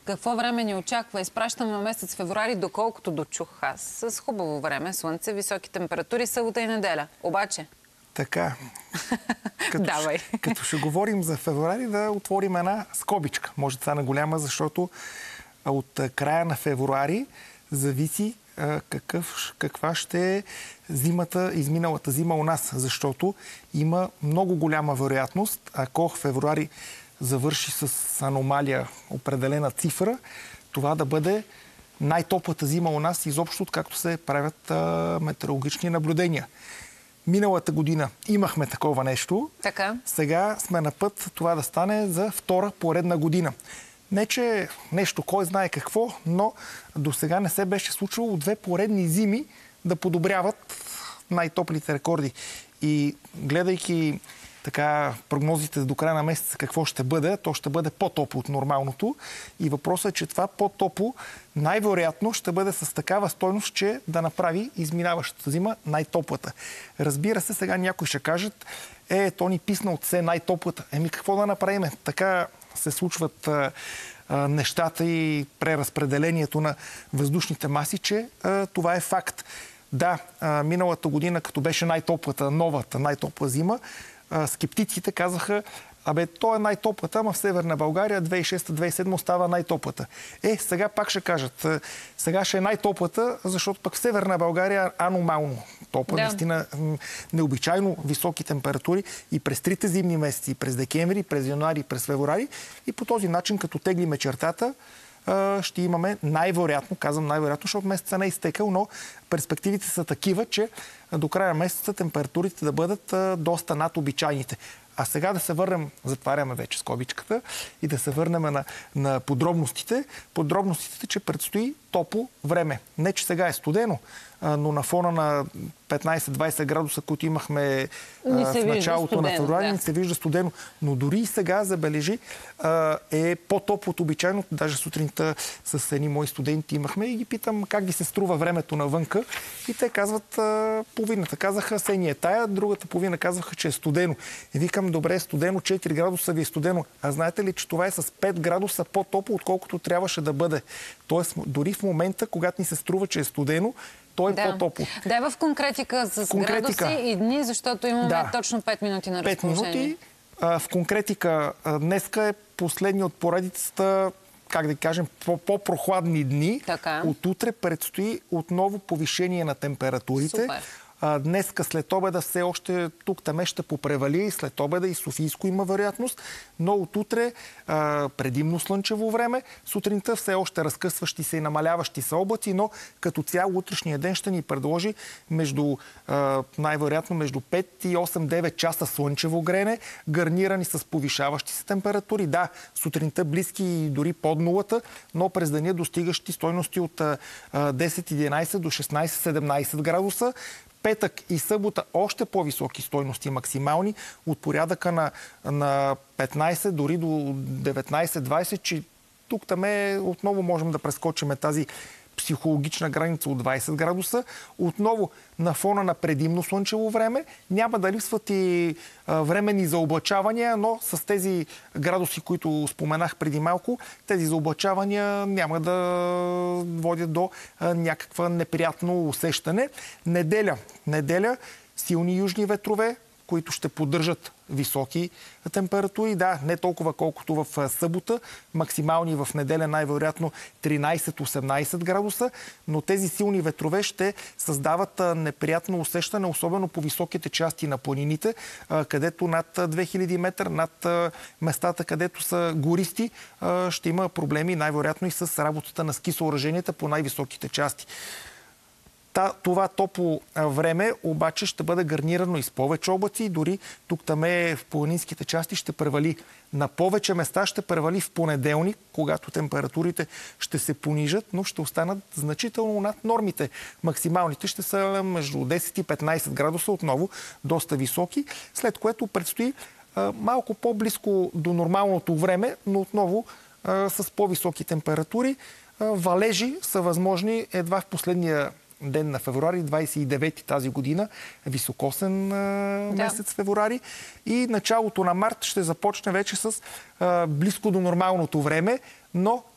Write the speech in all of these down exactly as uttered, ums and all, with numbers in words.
Какво време ни очаква? Изпращаме месец февруари, доколкото дочух аз. С хубаво време, слънце, високи температури, събота и неделя. Обаче... Така. Като, Давай. Като ще говорим за февруари, да отворим една скобичка. Може да стане голяма, защото от края на февруари зависи какъв, каква ще е зимата, изминалата зима у нас. Защото има много голяма вероятност, ако февруари завърши с аномалия, определена цифра, това да бъде най-топлата зима у нас, изобщо, както се правят а, метеорологични наблюдения. Миналата година имахме такова нещо. Така. Сега сме на път това да стане за втора поредна година. Не, че нещо, кой знае какво, но до сега не се беше случвало две поредни зими да подобряват най-топлите рекорди. И гледайки така прогнозите до края на месеца какво ще бъде, то ще бъде по-топло от нормалното. И въпросът е, че това по-топло най-вероятно ще бъде с такава стойност, че да направи изминаващата зима най-топлата. Разбира се, сега някои ще кажат, е, то ни писна от все най-топлата. Еми какво да направим? Така се случват а, а, нещата и преразпределението на въздушните маси, че а, това е факт. Да, а, миналата година, като беше най-топлата, новата най-топла зима, скептиците казаха, абе, то е най-топлата, ама в Северна България две хиляди и шеста - две хиляди и седма остава най-топлата. Е, сега пак ще кажат, сега ще е най-топлата, защото пък в Северна България е аномално топла, да. Наистина необичайно високи температури и през трите зимни месеци, и през декември, и през януари, и през февруари. И по този начин, като теглиме чертата, ще имаме най-вероятно, казвам най-вероятно, защото месеца не е изтекал, но перспективите са такива, че до края на месеца температурите да бъдат доста над обичайните. А сега да се върнем, затваряме вече скобичката и да се върнем на, на подробностите. Подробностите, че предстои топло време. Не, че сега е студено, но на фона на петнайсет - двайсет градуса, които имахме в началото студено, на февруари, да. Не се вижда студено. Но дори и сега, забележи, е по-топло от обичайно. Даже сутринта с едни мои студенти имахме и ги питам как ги се струва времето навънка. И те казват, половината казаха, сеня е тая, другата половина казваха, че е студено. И викам, добре, студено, четири градуса ви е студено. А знаете ли, че това е с пет градуса по-топло, отколкото трябваше да бъде? Тоест, дори в момента, когато ни се струва, че е студено, то е да. По-топло. Дай в конкретика с конкретика. Градуси и дни, защото имаме да. Точно пет минути на разположение. пет минути. А, в конкретика, а, днеска е последния от поредицата, как да кажем, по-прохладни дни. Така. От утре предстои отново повишение на температурите. Супер. Днеска след обеда все още тук-таме ще попревали, след обеда и Софийско има вероятност, но от утре предимно слънчево време, сутринта все още разкъсващи се и намаляващи се облаци, но като цяло утрешния ден ще ни предложи между, най-вероятно между пет и осем - девет часа слънчево грене, гарнирани с повишаващи се температури. Да, сутринта близки и дори под нулата, но през деня достигащи стойности от десет - единайсет до шестнайсет - седемнайсет градуса. Петък и събота още по-високи стойности максимални, от порядъка на, на петнайсет, дори до деветнайсет - двайсет, че тук-там отново можем да прескочим тази психологична граница от двайсет градуса. Отново на фона на предимно слънчево време няма да липсват и а, времени заоблачавания, но с тези градуси, които споменах преди малко, тези заоблачавания няма да водят до а, някаква неприятно усещане. Неделя. Неделя силни южни ветрове, които ще поддържат високи температури. Да, не толкова колкото в събота. Максимални в неделя най-вероятно тринайсет - осемнайсет градуса, но тези силни ветрове ще създават неприятно усещане, особено по високите части на планините, където над две хиляди метра, над местата, където са гористи, ще има проблеми най-вероятно и с работата на ски съоръженията по най-високите части. Това топло време обаче ще бъде гарнирано и с повече облаци. Дори тук-таме в планинските части ще превали. На повече места ще превали в понеделник, когато температурите ще се понижат, но ще останат значително над нормите. Максималните ще са между десет и петнайсет градуса, отново доста високи, след което предстои а, малко по-близко до нормалното време, но отново а, с по-високи температури. А, валежи са възможни едва в последния ден на февруари, двайсет и девети тази година, високосен а, месец да. Февруари. И началото на март ще започне вече с а, близко до нормалното време, но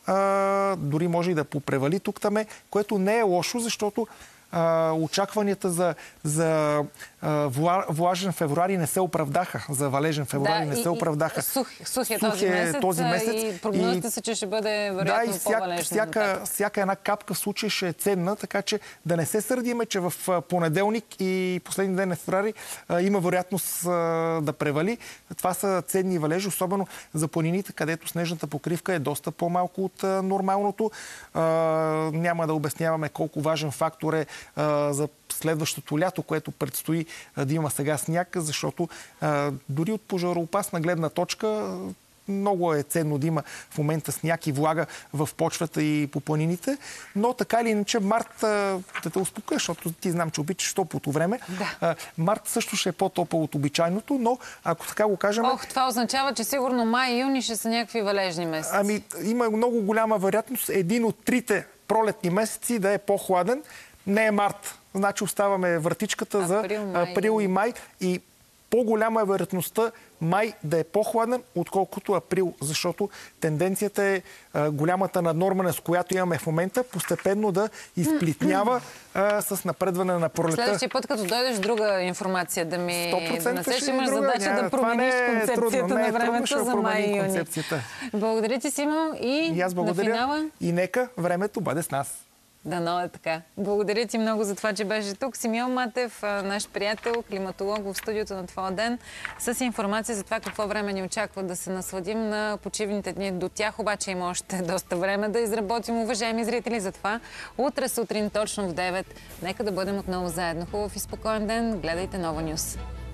а, дори може и да попревали тук-таме, което не е лошо, защото а, очакванията за, за а, влажен февруари не се оправдаха. За валежен февруари да, не и, се оправдаха. Сух, сух е този, месец, този месец. И прогнозите са, че ще бъде вероятно да, по-валежно. Всяка, всяка една капка в случай ще е ценна, така че да не се сърдиме, че в понеделник и последния ден на февруари има вероятност да превали. Това са ценни валежи, особено за планините, където снежната покривка е доста по-малко от нормалното. Няма да обясняваме колко важен фактор е за следващото лято, което предстои да има сега сняг, защото дори от пожароопасна гледна точка много е ценно да има в момента сняг и влага в почвата и по планините, но така или иначе март, да те успокоя, защото ти знам, че обичаш топлото време. Да. Март също ще е по-топъл от обичайното, но ако така го кажем... Ох, това означава, че сигурно май и юни ще са някакви валежни месеци. Ами, има много голяма вероятност един от трите пролетни месеци да е по-хладен. Не е март. Значи оставаме вратичката април, за май. април и май и по-голяма е вероятността май да е по-хладен, отколкото април, защото тенденцията е а, голямата наднорманост, която имаме в момента, постепенно да изплитнява а, с напредване на пролета. Следващия път, като дойдеш друга информация да ми донесеш, имаш друга. задача Ня, да промениш е концепцията не е на времето трудно, за май и юни. Благодаря ти, Симо, и, и аз благодаря. На финала... И нека времето бъде с нас. Дано е така. Благодаря ти много за това, че беше тук. Симеон Матев, наш приятел, климатолог в студиото на Твоя ден, с информация за това какво време ни очаква да се насладим на почивните дни. До тях обаче има още доста време да изработим, уважаеми зрители. Затова утре сутрин точно в девет нека да бъдем отново заедно. Хубав и спокоен ден. Гледайте Нова Нюс.